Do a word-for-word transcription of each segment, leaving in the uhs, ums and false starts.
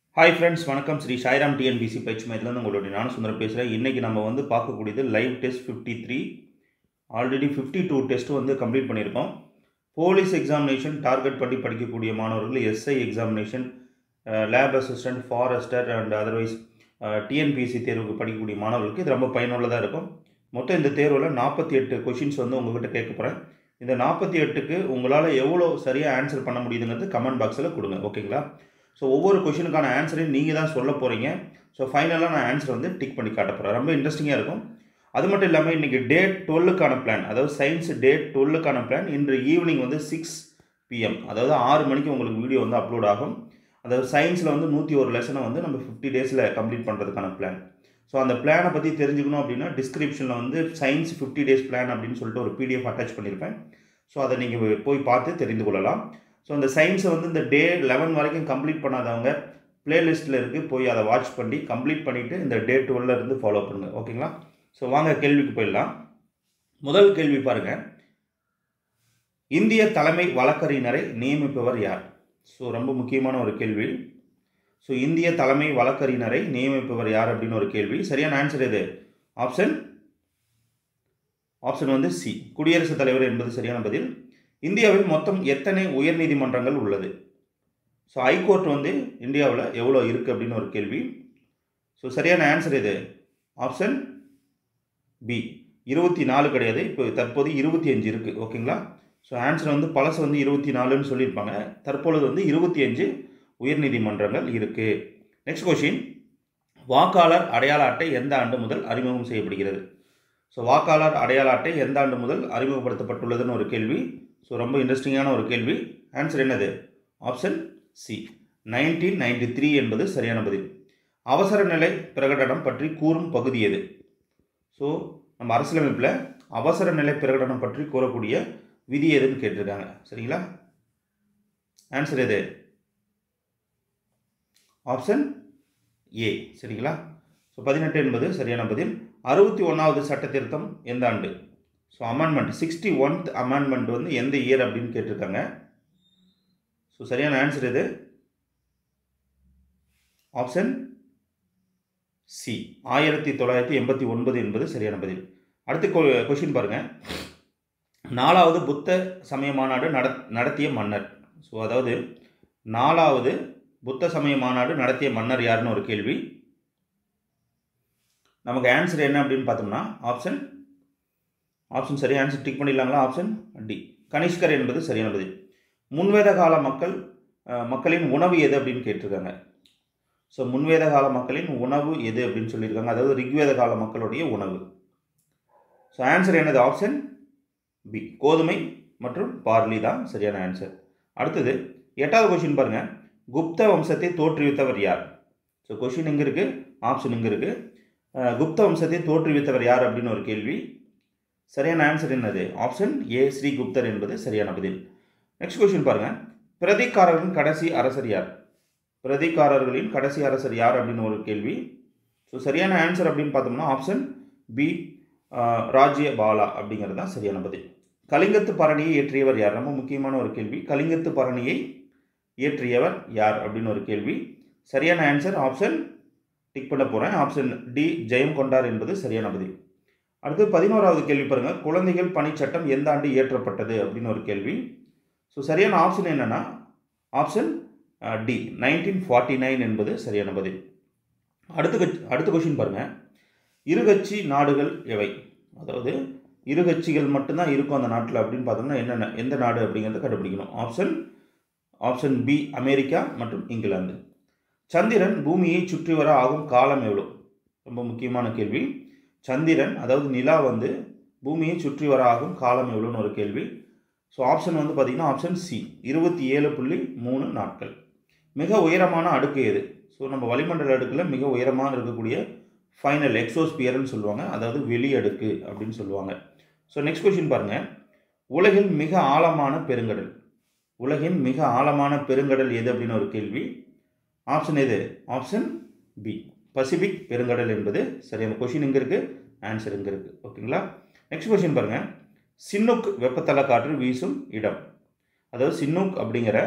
Hi friends, வணக்கம். Sri Sairam TNPSC பயிற்சி மையத்திலேருந்து உங்களுடைய நான் சுந்தரம் பேசுகிறேன். இன்றைக்கி நம்ம வந்து பார்க்கக்கூடியது live test fifty three. Already fifty two test வந்து கம்ப்ளீட் பண்ணியிருக்கோம். போலீஸ் எக்ஸாமினேஷன் டார்கெட் பண்ணி படிக்கக்கூடிய மாணவர்கள், SI examination, lab assistant, forester and otherwise TNPSC தேர்வுக்கு படிக்கக்கூடிய மாணவர்களுக்கு இது ரொம்ப பயனுள்ளதாக இருக்கும். மொத்தம் இந்த தேர்வில் நாற்பத்தி எட்டு கொஷின்ஸ் வந்து உங்கள்கிட்ட கேட்க போகிறேன். இந்த நாற்பத்தி எட்டுக்கு உங்களால் எவ்வளோ சரியாக ஆன்சர் பண்ண முடியுதுங்கிறது கமெண்ட் பாக்ஸில் கொடுங்க, ஓகேங்களா? ஸோ ஒவ்வொரு கொஷினுக்கான ஆன்சரையும் நீங்கள் தான் சொல்ல போகிறீங்க. ஸோ ஃபைனலாக நான் ஆன்சர் வந்து டிக் பண்ணி காட்ட போகிறேன். ரொம்ப இன்ட்ரெஸ்டிங்காக இருக்கும். அது மட்டும் இல்லாமல் இன்றைக்கி டேட் டுவெல்லுக்கான பிளான், அதாவது சயின்ஸ் டேட் டுவெல்லுக்கான பிளான் இன்று ஈவினிங் வந்து சிக்ஸ் பிஎம், அதாவது ஆறு மணிக்கு உங்களுக்கு வீடியோ வந்து அப்லோட் ஆகும். அதாவது சயின்ஸில் வந்து நூற்றி ஒரு லெசனை வந்து நம்ம ஃபிஃப்டி டேஸில் கம்ப்ளீட் பண்ணுறதுக்கான பிளான். ஸோ அந்த பிளானை பற்றி தெரிஞ்சுக்கணும் அப்படின்னா டிஸ்கிரிப்ஷனில் வந்து சயின்ஸ் ஃபிஃப்டி டேஸ் பிளான் அப்படின்னு சொல்லிட்டு ஒரு பிடிஎஃப் அட்டாச் பண்ணியிருப்பேன். ஸோ அதை நீங்கள் போய் பார்த்து தெரிந்து கொள்ளலாம். ஸோ அந்த சயின்ஸை வந்து இந்த டே லெவன் வரைக்கும் கம்ப்ளீட் பண்ணாதவங்க பிளேலிஸ்ட்டில் இருக்குது, போய் அதை வாட்ச் பண்ணி கம்ப்ளீட் பண்ணிவிட்டு இந்த டே டுவெல்ல இருந்து ஃபாலோ பண்ணுங்கள், ஓகேங்களா? ஸோ வாங்க கேள்விக்கு போயிடலாம். முதல் கேள்வி பாருங்கள், இந்திய தலைமை வழக்கறிஞரை நியமிப்பவர் யார்? ஸோ ரொம்ப முக்கியமான ஒரு கேள்வி. ஸோ இந்திய தலைமை வழக்கறிஞரை நியமிப்பவர் யார் அப்படின்னு ஒரு கேள்வி. சரியான ஆன்சர் எது? ஆப்ஷன் ஆப்ஷன் வந்து சி, குடியரசுத் தலைவர் என்பது சரியான பதில். இந்தியாவில் மொத்தம் எத்தனை உயர்நீதிமன்றங்கள் உள்ளது? ஸோ ஹைகோர்ட் வந்து இந்தியாவில் எவ்வளோ இருக்குது அப்படின்னு ஒரு கேள்வி. ஸோ சரியான ஆன்சர் எது? ஆப்ஷன் பி, இருபத்தி நாலு கிடையாது, இப்போ தற்போது இருபத்தி அஞ்சு இருக்குது, ஓகேங்களா? ஸோ ஆன்சர் வந்து பழசு வந்து இருபத்தி நாலுன்னு சொல்லியிருப்பாங்க, தற்பொழுது வந்து இருபத்தி அஞ்சு உயர்நீதிமன்றங்கள் இருக்குது. நெக்ஸ்ட் கொஷின், வாக்காளர் அடையாள அட்டை எந்த ஆண்டு முதல் அறிமுகம் செய்யப்படுகிறது? ஸோ வாக்காளர் அடையாள அட்டை எந்த ஆண்டு முதல் அறிமுகப்படுத்தப்பட்டுள்ளதுன்னு ஒரு கேள்வி. ஸோ ரொம்ப இன்ட்ரெஸ்டிங்கான ஒரு கேள்வி. ஆன்சர் என்னது? Option C, nineteen ninety three என்பது சரியான பதில். அவசர நிலை பிரகடனம் பற்றி கூறும் பகுதி எது? ஸோ நம்ம அரசியலமைப்பில் அவசர நிலை பிரகடனம் பற்றி கூறக்கூடிய விதி எதுன்னு கேட்டிருக்காங்க, சரிங்களா? ஆன்சர் எது? ஆப்ஷன் ஏ, சரிங்களா? ஸோ பதினெட்டு என்பது சரியான பதில். அறுபத்தி ஒன்றாவது சட்ட திருத்தம் எந்த ஆண்டு? So amendment, sixty oneth amendment வந்து எந்த இயர் அப்படின்னு கேட்டிருக்காங்க. ஸோ சரியான ஆன்சர் எது? ஆப்ஷன் சி, ஆயிரத்தி தொள்ளாயிரத்தி எண்பத்தி ஒன்பது என்பது சரியான பதில். அடுத்த கொஷின் பாருங்கள், நாலாவது புத்த சமய மாநாடு நட நடத்திய மன்னர். ஸோ அதாவது நாலாவது புத்த சமய மாநாடு நடத்திய மன்னர் யாருன்னு ஒரு கேள்வி. நமக்கு ஆன்சர் என்ன அப்படின்னு பார்த்தோம்னா ஆப்ஷன் ஆப்ஷன் சரி, ஆன்சர் டிக் பண்ணிடலாங்களா? ஆப்ஷன் டி, கனிஷ்கர் என்பது சரியான பதில். முன்வேத கால மக்கள் மக்களின் உணவு எது அப்படின்னு கேட்டிருக்காங்க. ஸோ முன்வேத கால மக்களின் உணவு எது அப்படின்னு சொல்லியிருக்காங்க, அதாவது ரிக்வேத கால மக்களுடைய உணவு. ஸோ ஆன்சர் என்னது? ஆப்ஷன் பி, கோதுமை மற்றும் பார்லி தான் சரியான ஆன்சர். அடுத்தது எட்டாவது கொஷின் பாருங்கள், குப்த வம்சத்தை தோற்றுவித்தவர் யார்? ஸோ கொஷின் இங்கே இருக்குது, ஆப்ஷன் இங்கே இருக்குது. குப்த வம்சத்தை தோற்றுவித்தவர் யார் அப்படின்னு ஒரு கேள்வி. சரியான ஆன்சர் என்னது? ஆப்ஷன் ஏ, ஸ்ரீகுப்தர் என்பது சரியான பதில். நெக்ஸ்ட் கொஸ்டின் பாருங்கள், பிரதிகாரர்களின் கடைசி அரசர் யார்? பிரதிகாரர்களின் கடைசி அரசர் யார் அப்படின்னு ஒரு கேள்வி. ஸோ சரியான ஆன்சர் அப்படின்னு பார்த்தோம்னா ஆப்ஷன் பி, ராஜ்ய பாலா அப்படிங்கிறது தான் சரியான பதில். கலிங்கத்து பரணியை இயற்றியவர் யார்? ரொம்ப முக்கியமான ஒரு கேள்வி. கலிங்கத்து பரணியை இயற்றியவர் யார் அப்படின்னு ஒரு கேள்வி. சரியான ஆன்சர் ஆப்ஷன் டிக் பண்ண போகிறேன், ஆப்ஷன் டி, ஜெயம் கொண்டார் என்பது சரியான பதில். அடுத்து பதினோராவது கேள்வி பாருங்கள், குழந்தைகள் பணிச்சட்டம் எந்த ஆண்டு இயற்றப்பட்டது அப்படின்னு ஒரு கேள்வி. ஸோ சரியான ஆப்ஷன் என்னென்னா option D, nineteen forty nine என்பது சரியான பதில். அடுத்த அடுத்த கொஷின் பாருங்கள், இருகட்சி நாடுகள் எவை? அதாவது இருகட்சிகள் மட்டும்தான் இருக்கும் அந்த நாட்டில் அப்படின்னு பார்த்தோம்னா என்னென்ன, எந்த நாடு அப்படிங்கிறத கண்டுபிடிக்கணும். ஆப்ஷன் ஆப்ஷன் பி, அமெரிக்கா மற்றும் இங்கிலாந்து. சந்திரன் பூமியை சுற்றி வர ஆகும் காலம் எவ்வளோ? ரொம்ப முக்கியமான கேள்வி. சந்திரன் அதாவது நிலா வந்து பூமியை சுற்றி வர ஆகும் காலம் எவ்வளோன்னு ஒரு கேள்வி. ஸோ ஆப்ஷன் வந்து பார்த்திங்கன்னா ஆப்ஷன் சி, இருபத்தி ஏழு புள்ளி மூணு நாட்கள். மிக உயரமான அடுக்கு எது? ஸோ நம்ம வளிமண்டல அடுக்கில் மிக உயரமாக இருக்கக்கூடிய ஃபைனல் எக்ஸோஸ்பியர்னு சொல்லுவாங்க, அதாவது வெளி அடுக்கு அப்படின்னு சொல்லுவாங்க. ஸோ நெக்ஸ்ட் கொஸ்டின் பாருங்கள், உலகின் மிக ஆழமான பெருங்கடல். உலகின் மிக ஆழமான பெருங்கடல் எது அப்படின்னு ஒரு கேள்வி. ஆப்ஷன் எது? ஆப்ஷன் பி, பசிபிக் பெருங்கடல் என்பது சரியான. கொஷின் இங்கே இருக்குது, ஆன்சர் இங்கே இருக்குது, ஓகேங்களா? நெக்ஸ்ட் கொஷின் பாருங்கள், சின்னூக் வெப்பத்தல காற்று வீசும் இடம். அதாவது சின்னூக் அப்படிங்கிற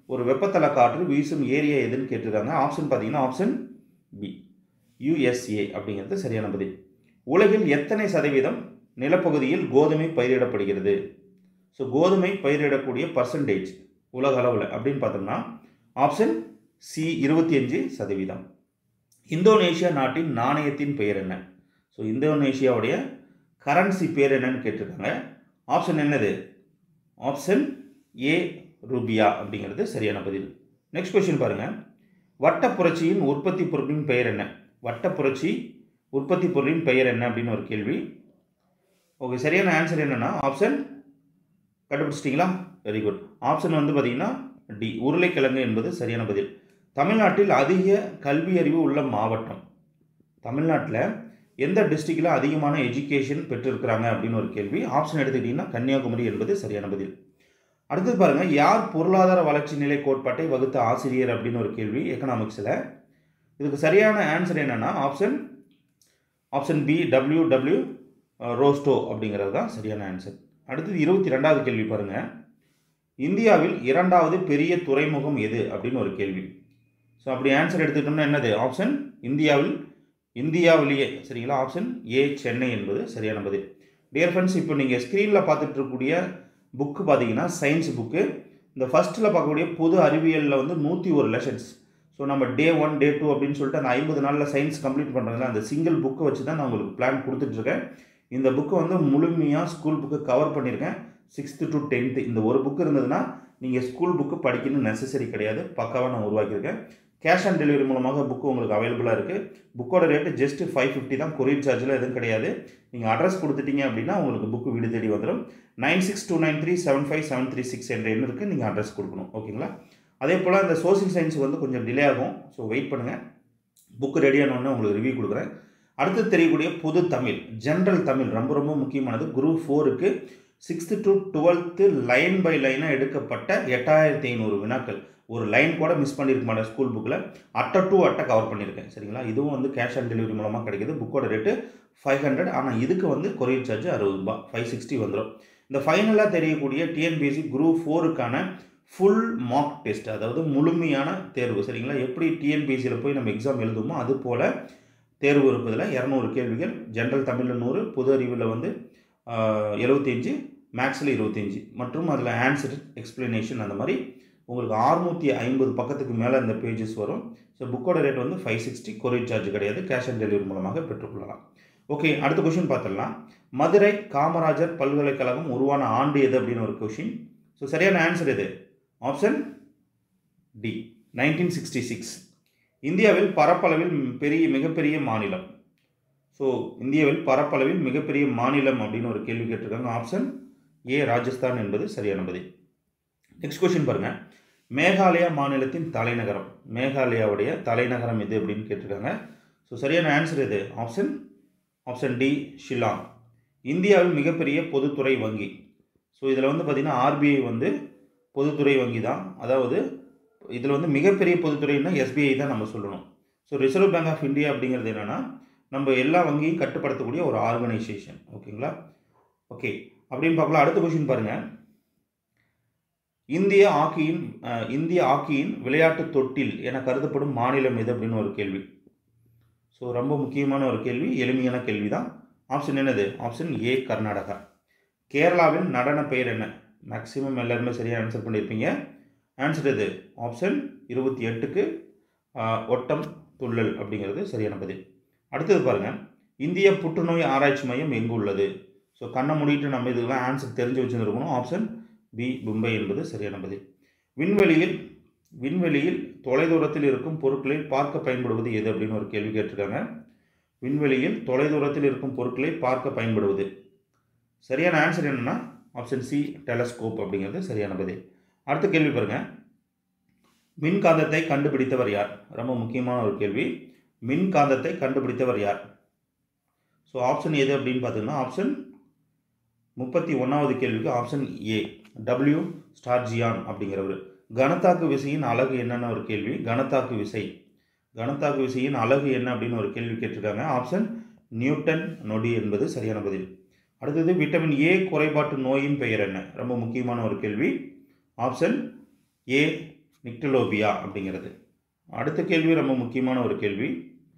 ஒரு வெப்பத்தல காற்று வீசும் ஏரியா எதுன்னு கேட்டிருக்காங்க. ஆப்ஷன் பார்த்தீங்கன்னா ஆப்ஷன் பி யுஎஸ்ஏ அப்படிங்கிறது சரியான பதில். உலகில் எத்தனை சதவீதம் நிலப்பகுதியில் கோதுமை பயிரிடப்படுகிறது? ஸோ கோதுமை பயிரிடக்கூடிய பர்சன்டேஜ் உலக அளவில் அப்படின்னு பார்த்தோம்னா ஆப்ஷன் சி இருபத்தி அஞ்சு சதவீதம். இந்தோனேஷியா நாட்டின் நாணயத்தின் பெயர் என்ன? ஸோ இந்தோனேஷியாவுடைய கரன்சி பேர் என்னன்னு கேட்டிருக்காங்க. ஆப்ஷன் என்னது? ஆப்ஷன் ஏ ரூபியா அப்படிங்கிறது சரியான பதில். நெக்ஸ்ட் கொஸ்டின் பாருங்கள். வட்டப்புரட்சியின் உற்பத்தி பொருட்களின் பெயர் என்ன? வட்டப்புரட்சி உற்பத்தி பொருளின் பெயர் என்ன அப்படின்னு ஒரு கேள்வி. ஓகே, சரியான ஆன்சர் என்னென்னா ஆப்ஷன் கண்டுபிடிச்சிட்டிங்களா? Very good. ஆப்ஷன் வந்து பார்த்தீங்கன்னா டி உருளைக்கிழங்கு என்பது சரியான பதில். தமிழ்நாட்டில் அதிக கல்வி அறிவு உள்ள மாவட்டம். தமிழ்நாட்டில் எந்த டிஸ்ட்ரிக்டில் அதிகமான எஜுகேஷன் பெற்றிருக்கிறாங்க அப்படின்னு ஒரு கேள்வி. ஆப்ஷன் எடுத்துக்கிட்டிங்கன்னா கன்னியாகுமரி என்பது சரியான பதில். அடுத்தது பாருங்கள், யார் பொருளாதார வளர்ச்சி நிலை கோட்பாட்டை வகுத்த ஆசிரியர் அப்படின்னு ஒரு கேள்வி எக்கனாமிக்ஸில். இதுக்கு சரியான ஆன்சர் என்னென்னா option option B W W Rostow அப்படிங்கிறது தான் சரியான ஆன்சர். அடுத்தது இருபத்தி ரெண்டாவது கேள்வி பாருங்கள். இந்தியாவில் இரண்டாவது பெரிய துறைமுகம் எது அப்படின்னு ஒரு கேள்வி. ஸோ அப்படி ஆன்சர் எடுத்துக்கிட்டோம்னா என்னது? ஆப்ஷன் இந்தியாவில் இந்தியாவிலேயே சரிங்களா? ஆப்ஷன் ஏ சென்னை என்பது சரியான பதில். டியர் ஃப்ரெண்ட்ஸ், இப்போ நீங்கள் ஸ்க்ரீனில் பார்த்துட்டு இருக்கக்கூடிய புக்கு பார்த்தீங்கன்னா சயின்ஸ் புக்கு. இந்த ஃபஸ்ட்டில் பார்க்கக்கூடிய பொது அறிவியலில் வந்து நூற்றி ஒரு லெசன்ஸ். ஸோ நம்ம டே ஒன் டே டூ அப்படின்னு சொல்லிட்டு அந்த ஐம்பது நாளில் சயின்ஸ் கம்ப்ளீட் பண்ணுறதுல அந்த சிங்கிள் புக்கை வச்சு தான் நான் உங்களுக்கு பிளான் கொடுத்துட்ருக்கேன். இந்த புக்கை வந்து முழுமையாக ஸ்கூல் புக்கு கவர் பண்ணியிருக்கேன். சிக்ஸ்த்து டு டென்த்து இந்த ஒரு புக்கு இருந்ததுன்னா நீங்கள் ஸ்கூல் புக்கு படிக்கணும்னு நெசசரி கிடையாது. பக்காவாக நான் உருவாக்கியிருக்கேன். கேஷ் ஆன் டெலிவரி மூலமாக புக்கு உங்களுக்கு அவைலபிளாக இருக்குது. புக்கோட ரேட்டு ஜஸ்ட் ஃபைவ் ஃபிஃப்டி தான். கொரியர் சார்ஜில் எதுவும் கிடையாது. நீங்கள் அட்ரஸ் கொடுத்துட்டீங்க அப்படின்னா உங்களுக்கு புக்கு வீடு தேடி வந்துடும். Nine six two nine three seven five seven three six என்ற எண் இருக்குது. நீங்கள் அட்ரஸ் கொடுக்கணும். ஓகேங்களா? அதே போல் இந்த சோசியல் சயின்ஸ் வந்து கொஞ்சம் டிலே ஆகும். ஸோ வெயிட் பண்ணுங்கள். புக்கு ரெடியானோடனே உங்களுக்கு ரிவ்யூ கொடுக்குறேன். அடுத்து தெரியக்கூடிய பொது தமிழ், ஜென்ரல் தமிழ் ரொம்ப ரொம்ப முக்கியமானது. குரூப் ஃபோருக்கு sixth to twelfth line by லைனாக எடுக்கப்பட்ட எட்டாயிரத்தி ஐநூறு வினாக்கள். ஒரு லைன் கூட மிஸ் பண்ணியிருக்க மாட்டேன். ஸ்கூல் புக்கில் அட்டை டூ அட்டை கவர் பண்ணியிருக்கேன். சரிங்களா? இதுவும் வந்து கேஷ் ஆன் டெலிவரி மூலமாக கிடைக்கிது. புக்கோட ரேட்டு ஃபைவ் ஹண்ட்ரட். ஆனால் இதுக்கு வந்து கொரியர் சார்ஜ் அறுபது ரூபா, ஃபைவ் சிக்ஸ்டி வந்துடும். இந்த ஃபைனலாக தெரியக்கூடிய டிஎன்பிஎஸ்சி குரூப் ஃபோருக்கான ஃபுல் மார்க் டெஸ்ட், அதாவது முழுமையான தேர்வு. சரிங்களா? எப்படி டிஎன்பிஎஸ்சியில் போய் நம்ம எக்ஸாம் எழுதுமோ அது போல் தேர்வு இருப்பதில் இரநூறு கேள்விகள். ஜென்ரல் தமிழில் நூறு, பொது அறிவில் வந்து எழுபத்தி அஞ்சு, மேக்ஸில் இருபத்தஞ்சி மற்றும் அதில் ஆன்சர் எக்ஸ்பிளனேஷன் அந்த மாதிரி உங்களுக்கு அறுநூற்றி ஐம்பது பக்கத்துக்கு மேலே இந்த பேஜஸ் வரும். ஸோ புக்கோட ரேட் வந்து ஃபைவ் சிக்ஸ்டி. கொரியர் சார்ஜ் கிடையாது. கேஷ் ஆன் டெலிவரி மூலமாக பெற்றுக்கொள்ளலாம். ஓகே, அடுத்த கொஷின் பார்த்துடலாம். மதுரை காமராஜர் பல்கலைக்கழகம் உருவான ஆண்டு எது அப்படின்னு ஒரு கொஷின். ஸோ சரியான ஆன்சர் எது? Option D nineteen sixty six. இந்தியாவில் பரப்பளவில் பெரிய மிகப்பெரிய மாநிலம். ஸோ இந்தியாவில் பரப்பளவில் மிகப்பெரிய மாநிலம் அப்படின்னு ஒரு கேள்வி கேட்டிருக்காங்க. ஆப்ஷன் ஏ ராஜஸ்தான் என்பது சரியான பதில். நெக்ஸ்ட் கொஸ்டின் பாருங்கள். மேகாலயா மாநிலத்தின் தலைநகரம், மேகாலயாவுடைய தலைநகரம் எது அப்படின்னு கேட்டிருக்காங்க. ஸோ சரியான ஆன்சர் எது? Option option D Shillong. இந்தியாவில் மிகப்பெரிய பொதுத்துறை வங்கி. ஸோ இதில் வந்து பார்த்திங்கன்னா ஆர்பிஐ வந்து பொதுத்துறை வங்கி தான். அதாவது இதில் வந்து மிகப்பெரிய பொதுத்துறைன்னா எஸ்பிஐ தான் நம்ம சொல்லணும். So Reserve Bank of India அப்படிங்கிறது என்னென்னா நம்ம எல்லா வங்கியும் கட்டுப்படுத்தக்கூடிய ஒரு ஆர்கனைசேஷன். ஓகேங்களா? ஓகே, அப்படின்னு பார்க்கலாம். அடுத்த கொஸ்டின் பாருங்கள். இந்திய ஹாக்கியின் இந்திய ஹாக்கியின் விளையாட்டு தொட்டில் என கருதப்படும் மாநிலம் எது அப்படின்னு ஒரு கேள்வி. ஸோ ரொம்ப முக்கியமான ஒரு கேள்வி, எளிமையான கேள்வி தான். ஆப்ஷன் என்னது? Option A Karnataka. கேரளாவின் நடன பெயர் என்ன? மேக்ஸிமம் எல்லாருமே சரியாக ஆன்சர் பண்ணியிருப்பீங்க. ஆன்சர் எது? ஆப்ஷன் இருபத்தி எட்டுக்கு ஒட்டம் துள்ளல் அப்படிங்கிறது சரியான பதில். அடுத்தது பாருங்கள். இந்திய புற்றுநோய் ஆராய்ச்சி மையம் எங்கு உள்ளது? ஸோ கண்ணை மூடிட்டு நம்ம இதுக்கெல்லாம் ஆன்சர் தெரிஞ்சு வச்சுருக்கணும். ஆப்ஷன் பி மும்பை என்பது சரியான பதில். விண்வெளியில் விண்வெளியில் தொலைதூரத்தில் இருக்கும் பொருட்களை பார்க்க பயன்படுவது எது அப்படின்னு ஒரு கேள்வி கேட்டிருக்காங்க. விண்வெளியில் தொலைதூரத்தில் இருக்கும் பொருட்களை பார்க்க பயன்படுவது சரியான ஆன்சர் என்னென்னா ஆப்ஷன் சி டெலஸ்கோப் அப்படிங்கிறது சரியான பதில். அடுத்த கேள்வி பாருங்கள். மின்காந்தத்தை கண்டுபிடித்தவர் யார்? ரொம்ப முக்கியமான ஒரு கேள்வி. மின்காந்தத்தை கண்டுபிடித்தவர் யார்? ஸோ ஆப்ஷன் எது அப்படின்னு பார்த்தீங்கன்னா ஆப்ஷன் முப்பத்தி ஒன்றாவது கேள்விக்கு ஆப்ஷன் ஏ டபிள்யூ ஸ்டார்ஜியான் அப்படிங்கிறவர். கனத்தாக்கு விசையின் அலகு என்னென்ன ஒரு கேள்வி. கனத்தாக்கு விசை கனத்தாக்கு விசையின் அலகு என்ன அப்படின்னு ஒரு கேள்வி கேட்டிருக்காங்க. ஆப்ஷன் நியூட்டன் நொடி என்பது சரியான பதில். அடுத்தது விட்டமின் ஏ குறைபாட்டு நோயின் பெயர் என்ன? ரொம்ப முக்கியமான ஒரு கேள்வி. ஆப்ஷன் ஏ நிக்டலோபியா அப்படிங்கிறது. அடுத்த கேள்வி ரொம்ப முக்கியமான ஒரு கேள்வி.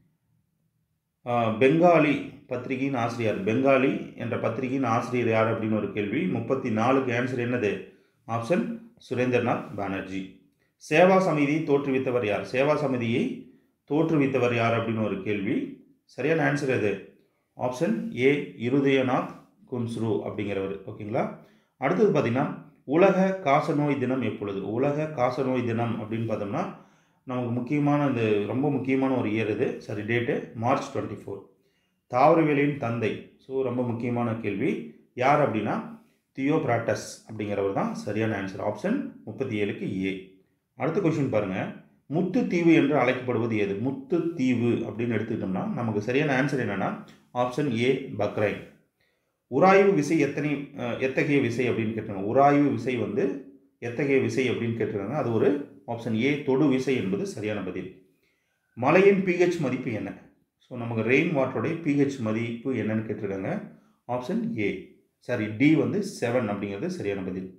பெங்காலி பத்திரிகையின் ஆசிரியர் பெங்காலி என்ற பத்திரிகையின் ஆசிரியர் யார் அப்படின்னு ஒரு கேள்வி. முப்பத்தி நாலுக்கு ஆன்சர் என்னது? ஆப்ஷன் சுரேந்திரநாத் பானர்ஜி. சேவா சமிதியை தோற்றுவித்தவர் யார்? சேவா சமிதியை தோற்றுவித்தவர் யார் அப்படின்னு ஒரு கேள்வி. சரியான ஆன்சர் எது? ஆப்ஷன் ஏ இருதயநாத் குன்ஸ்ரு அப்படிங்கிறவர். ஓகேங்களா. அடுத்தது பார்த்தீங்கன்னா உலக காசநோய் தினம் எப்பொழுது? உலக காசநோய் தினம் அப்படின்னு பார்த்தோம்னா நமக்கு முக்கியமான இந்த ரொம்ப முக்கியமான ஒரு இயர் இது. சரி, டேட்டு மார்ச் டுவெண்ட்டி ஃபோர். தாவரவியலின் தந்தை. ஸோ ரொம்ப முக்கியமான கேள்வி. யார் அப்படின்னா தியோப்ராட்டஸ் அப்படிங்கிறவர் தான் சரியான ஆன்சர். ஆப்ஷன் முப்பத்தி ஏழுக்கு ஏ. அடுத்த கொஸ்டின் பாருங்கள். முத்து தீவு என்று அழைக்கப்படுவது எது? முத்து தீவு அப்படின்னு எடுத்துக்கிட்டோம்னா நமக்கு சரியான ஆன்சர் என்னென்னா ஆப்ஷன் ஏ பக்ரைன். உராய்வு விசை எத்தனை எத்தகைய விசை அப்படின்னு கேட்டிருக்காங்க. உராய்வு விசை வந்து எத்தகைய விசை அப்படின்னு கேட்டிருக்காங்க. அது ஒரு ஆப்ஷன் ஏ தொடு விசை என்பது சரியான பதில். மழையின் பிஹெச் மதிப்பு என்ன? ஸோ நமக்கு ரெயின் வாட்டருடைய பிஹெச் மதிப்பு என்னன்னு கேட்டிருக்காங்க. ஆப்ஷன் ஏ சாரி டி வந்து செவன் அப்படிங்கிறது சரியான பதில்.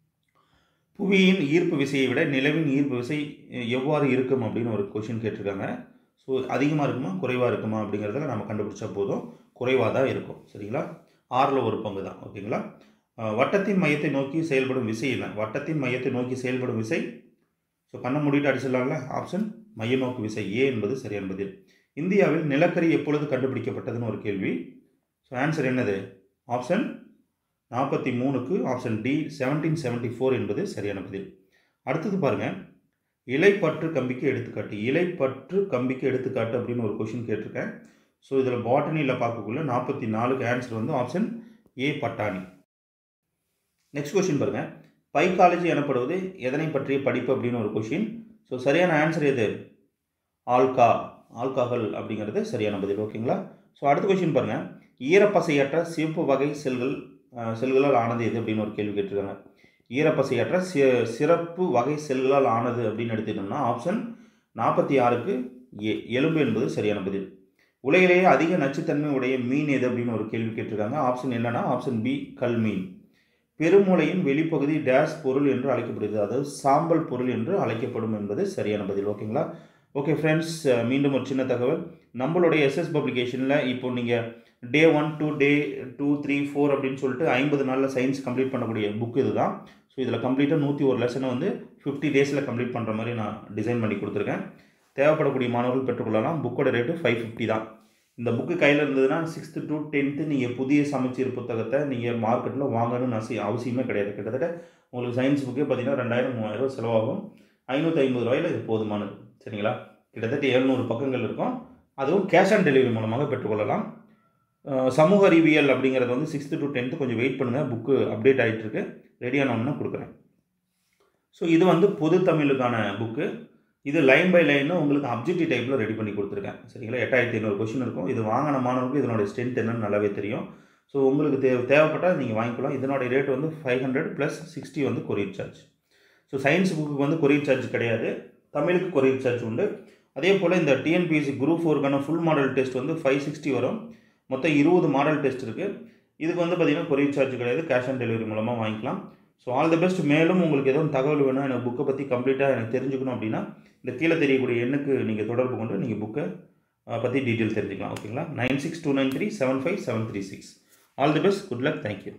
புவியின் ஈர்ப்பு விசையை விட நிலவின் ஈர்ப்பு விசை எவ்வாறு இருக்கும் அப்படின்னு ஒரு கொஷின் கேட்டிருக்காங்க. ஸோ அதிகமாக இருக்குமா குறைவாக இருக்குமா அப்படிங்கிறதுல நம்ம கண்டுபிடிச்சா போதும். குறைவாக தான் இருக்கும். சரிங்களா. ஆறில் ஒரு பங்கு தான். ஓகேங்களா. வட்டத்தின் மையத்தை நோக்கி செயல்படும் விசை என்ன? வட்டத்தின் மையத்தை நோக்கி செயல்படும் விசை ஸோ கண்ணை மூடிட்டு அடிச்சிடலாம்ல. ஆப்ஷன் மைய நோக்கு விசை ஏ என்பது சரியான பதில். இந்தியாவில் நிலக்கரி எப்பொழுது கண்டுபிடிக்கப்பட்டதுன்னு ஒரு கேள்வி. ஸோ ஆன்சர் என்னது? ஆப்ஷன் நாற்பத்தி மூணுக்கு option D seventeen seventy four என்பது சரியான பதில். அடுத்தது பாருங்கள். இலைப்பற்று கம்பிக்கு எடுத்துக்காட்டு. இலைப்பற்று கம்பிக்கு எடுத்துக்காட்டு அப்படின்னு ஒரு கொஷின் கேட்டிருக்கேன். ஸோ இதில் பாட்டனியில் பார்க்கக்குள்ள நாற்பத்தி நாலுக்கு ஆன்சர் வந்து ஆப்ஷன் ஏ பட்டாணி. நெக்ஸ்ட் கொஷின் பாருங்கள். பைக்காலஜி எனப்படுவது எதனை பற்றிய படிப்பு அப்படின்னு ஒரு கொஷின். ஸோ சரியான ஆன்சர் எது? ஆல்கா ஆல்காஹல் அப்படிங்கிறது சரியான பதில். ஓகேங்களா. ஸோ அடுத்த கொஷின் பாருங்கள். ஈரப்பசையற்ற சிவப்பு வகை செல்கள் செல்களால் ஆனது எது அப்படின்னு ஒரு கேள்வி கேட்டிருக்காங்க. ஈரப்பசையற்ற சி சிறப்பு வகை செல்களால் ஆனது அப்படின்னு எடுத்துக்கிட்டோம்னா ஆப்ஷன் நாற்பத்தி ஆறுக்கு ஏ எலும்பு என்பது சரியான பதில். உலகிலேயே அதிக நச்சுத்தன்மை உடைய மீன் எது அப்படின்னு ஒரு கேள்வி கேட்டிருக்காங்க. ஆப்ஷன் என்னன்னா ஆப்ஷன் பி கல் மீன். பெருமூளையின் வெளிப்பகுதி டேஷ் பொருள் என்று அழைக்கப்படுகிறது. அதாவது சாம்பல் பொருள் என்று அழைக்கப்படும் என்பது சரியான பதில். ஓகேங்களா. ஓகே ஃப்ரெண்ட்ஸ், மீண்டும் ஒரு சின்ன தகவல். நம்மளுடைய எஸ்எஸ் பப்ளிகேஷனில் இப்போ நீங்கள் day one two day two three four அப்படின்னு சொல்லிட்டு ஐம்பது நாளில் சயின்ஸ் கம்ப்ளீட் பண்ணக்கூடிய புக் இது தான். ஸோ இதில் கம்ப்ளீட்டாக நூற்றி ஒரு லெசனை வந்து ஃபிஃப்டி டேஸில் கம்ப்ளீட் பண்ணுற மாதிரி நான் டிசைன் பண்ணி கொடுத்துருக்கேன். தேவைப்படக்கூடிய மாணவர்கள் பெற்றுக்கொள்ளலாம். புக்கோட ரேட்டு ஃபைவ் ஃபிஃப்டி தான். இந்த புக்கு கையில் இருந்ததுன்னா சிக்ஸ்த்து டு டென்த்து நீங்கள் புதிய சமச்சீர் புத்தகத்தை நீங்கள் மார்க்கெட்டில் வாங்கணும்னு அவசியம் அவசியமே கிடையாது. கிட்டத்தட்ட உங்களுக்கு சயின்ஸ் புக்கே பார்த்தீங்கன்னா ரெண்டாயிரம் மூவாயிரம் ரூபா செலவாகும். ஐநூற்றி ஐம்பது ரூபாயில் இது போதுமானது. சரிங்களா. கிட்டத்தட்ட எழுநூறு பக்கங்கள் இருக்கும். அதுவும் கேஷ் ஆன் டெலிவரி மூலமாக பெற்றுக்கொள்ளலாம். சமூக அறிவியல் அப்படிங்கிறது வந்து சிக்ஸ்த்து டு டென்த்து கொஞ்சம் வெயிட் பண்ணுங்கள். புக்கு அப்டேட் ஆகிட்டுருக்கு. ரெடியானோன்னு கொடுக்குறேன். ஸோ இது வந்து பொது தமிழுக்கான புக்கு. இது லைன் பை லைன்னு உங்களுக்கு அப்ஜெக்டிவ் டைப்பில் ரெடி பண்ணி கொடுத்துருக்கேன். சரிங்களா. எட்டாயிரத்தி ஐநூறு கொஷின் இருக்கும். இது வாங்கின மாணவர்களுக்கு இதனுடைய ஸ்ட்ரென்த் என்னன்னு நல்லாவே தெரியும். ஸோ உங்களுக்கு தே தேவைப்பட்டால் நீங்கள் வாங்கிக்கலாம். இதனுடைய ரேட் வந்து ஃபைவ் ஹண்ட்ரட் ப்ளஸ் சிக்ஸ்டி வந்து courier charge. So science book வந்து கொரியர் சார்ஜ் கிடையாது. தமிழுக்கு கொரியர் சார்ஜ் உண்டு. அதே போல் இந்த டிஎன்பிஎஸ்சி குரூப் ஃபோருக்கான ஃபுல் மாடல் டெஸ்ட் வந்து ஃபைவ் சிக்ஸ்டி வரும். மொத்தம் இருபது மாடல் டெஸ்ட் இருக்குது. இதுக்கு வந்து பார்த்திங்கன்னா கொரியர் சார்ஜ் கிடையாது. கேஷ் ஆன் டெலிவரி மூலமாக வாங்கிக்கலாம். So all the best. மேலும் உங்களுக்கு எதுவும் தகவல் வேணும், எனக்கு புக்கை பற்றி கம்ப்ளீட்டாக எனக்கு தெரிஞ்சுக்கணும் அப்படின்னா இந்த கீழே தெரியக்கூடிய எண்ணுக்கு நீங்கள் தொடர்பு கொண்டு நீங்கள் புக்கை பற்றி டீட்டெயில் தெரிஞ்சுக்கலாம். ஓகேங்களா. Nine six two nine three seven five seven three six. All the best. Good luck. Thank you.